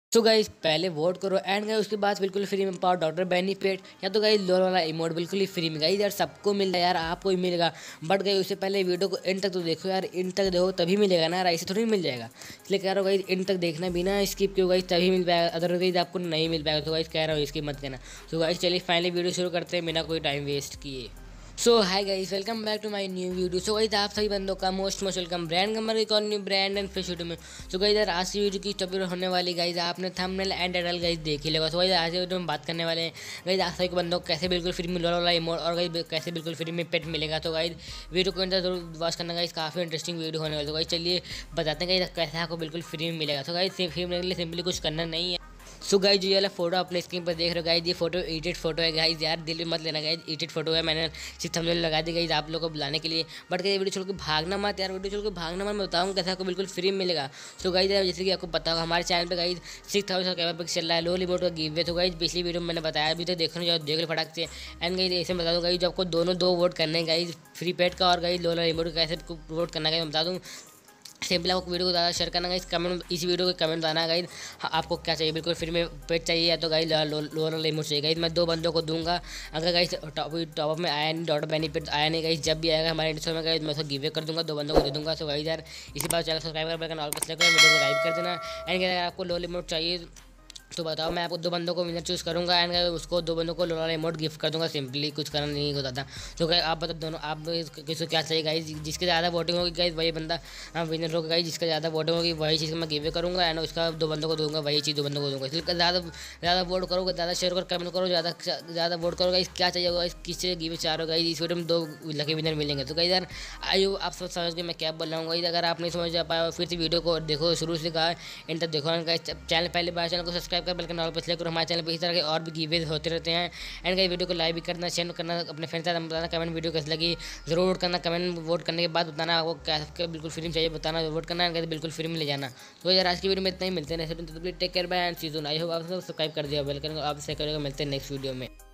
तो गाइस पहले वोट करो एंड गाइस उसके बाद बिल्कुल फ्री में पाओ डॉक्टर बेनिफिट या तो गाइस लोन वाला इमोट बिल्कुल ही फ्री में। गाइस यार सबको मिल रहा है यार, आपको ही मिलेगा, बट गाइस उससे पहले वीडियो को एंड तक तो देखो यार, एंड तक देखो तभी मिलेगा ना यार, ऐसे थोड़ी मिल जाएगा। इसलिए कह रहा हूँ गाइस एंड तक देखना, बिना स्किप किए गाइस तभी मिल पाएगा, अदरवाइज आपको नहीं मिल पाएगा। तो गाइस कह रहा हूँ इसकी मत करना। तो गाइस चलिए फाइनली वीडियो शुरू करते हैं बिना कोई टाइम वेस्ट किए। So hi guys, welcome back to my new video. So guys आप सभी बंदों का मोस्ट वेलकम ब्रांड कमर एक और new brand and fish video में। सो गाइस यार आज की वीडियो की टॉपिक होने वाली गाइस, आपने थंबनेल एंड टाइटल गाइस देख ही लेगा। सो गाइस आज की वीडियो में बात करने वाले हैं गाइस आप सभी बंदों को कैसे बिल्कुल फ्री में लोन वाला इमोट और गाइस कैसे बिल्कुल फ्री में पेट मिलेगा। तो गाइस वीडियो को जरूर वॉच करना गाइस, काफ़ी इंटरेस्टिंग वीडियो होने वाली। तो गाइस चलिए बताते हैं गाइस कैसे आपको बिल्कुल फ्री में मिलेगा। तो गाइस फ्री मिलने के लिए सिंपली कुछ करना नहीं है। सो गाइस ये वाला फोटो अपने स्क्रीन पर देख रहे हो गाइस, ये फोटो एडिटेड फोटो है गाइस, यार दिल में मत लेना गाइस, एडिटेड फोटो है, मैंने सिर्फ थंबनेल लगा दी गाइस आप लोगों को बुलाने के लिए। बट गाइस वीडियो छोड़ के भागना मत यार, वीडियो छोड़ के भागना मत, मैं बताऊँगा कैसे आपको बिल्कुल फ्री में मिलेगा। सो गाइस जैसे कि आपको पता होगा हमारे चैनल पे गाइस 6000 सब्सक्राइबर चल रहा है लो रिमोट का गिव वे। तो गाइस पिछली वीडियो में मैंने बताया, अभी तक देखने जाओ देख लो फटाक से। एंड गाइस ऐसे बता दूँ गाइस, जो आपको दोनों दो वोट करने हैं गाइस, फ्री पेड का और गाइस लो रिमोट कैसे वोट करना है बता दूँ। सिंपली आपको वीडियो को ज़्यादा शेयर करना गाइस, कमेंट इस वीडियो के कमेंट आना गाइस, आपको क्या चाहिए बिल्कुल फ्री में पेट चाहिए या तो गाइस लोअर लिमिट चाहिए गाइस। मैं दो बंदों को दूंगा, अगर गाइस टॉप में आया नहीं, डॉट बेनिफिट आया नहीं गाइस, जब भी आएगा हमारे इंस्टाग्राम में गाइस मैं उसको गिव अवे कर दूंगा, दो बंदों को दे दूंगा। सो गाइस यार इसी बात चैनल सब्सक्राइब कर बेल ऑल पर सेलेक्ट कर वीडियो को लाइक कर देना। एंड अगर आपको लो लिमिट चाहिए तो बताओ, मैं आपको दो बंदों को विनर चूज़ करूँगा एंड उसको दो बंदों को लोन वाला इमोट गिफ्ट कर दूंगा, सिंपली कुछ करना नहीं होता था। तो गाइस आप बताओ दोनों आप किसको क्या चाहिए गाइस, जिसके ज़्यादा वोटिंग होगी गाइस वही बंदा विनर होगा गाइस, जिसका ज़्यादा वोटिंग होगी वही चीज़ मैं गिव करूँगा एंड उसका दो बंदों को दूंगा, वही चीज़ दो बंदों को दूंगा। इसलिए ज़्यादा वोट करोगे, ज़्यादा शेयर करो, कमेंट करो, ज़्यादा वोट करो गाइस, क्या चाहिए होगा किससे गिव चाह रहे हो गाइस, इस वीडियो में दो लकी विनर मिलेंगे। तो गाइस यार आइयो आप सब समझ के मैं क्या बोल रहा हूँ गाइस, अगर आप नहीं समझ पाया फिर से वीडियो को देखो शुरू से कहा एंड तक देखो। चैनल पहले बार चैनल को सब्सक्राइब कर बेल ऑल पर सेलेक्ट करो, हमारे चैनल पर इस तरह के और भी गिवेज होते रहते हैं। एंड गाइस वीडियो को लाइक भी करना, शेयर करना, अपने फ्रेंड्स के साथ बताना, कमेंट वीडियो कैसी लगी जरूर वोट करना, कमेंट वोट करने के बाद बताना आपको क्या बिल्कुल फ्री में चाहिए, बताना वोट करना एंड बिल्कुल फ्री में ले जाना। तो यार आज की वीडियो में इतना ही, मिलते हैं नेक्स्ट वीडियो में, take care bye and see soon. I hope आप सब्सक्राइब कर दिया, वेलकम आप से करेगा, मिलते हैं नेक्स्ट वीडियो में।